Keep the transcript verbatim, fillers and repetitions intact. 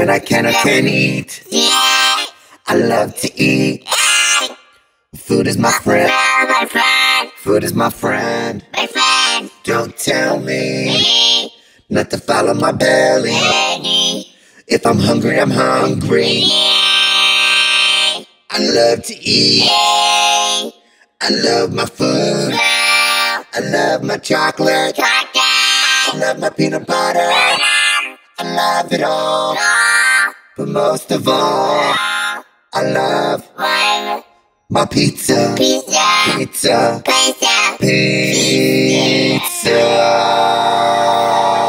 when I can, I can eat. I love to eat. Food is my friend. My friend. Food is my friend. My friend. Don't tell me not to follow my belly. If I'm hungry, I'm hungry. I love to eat. I love my food. I love my chocolate. I love my peanut butter. I love it all. But most of all, I love my pizza. Pizza. Pizza. Pizza. Pizza.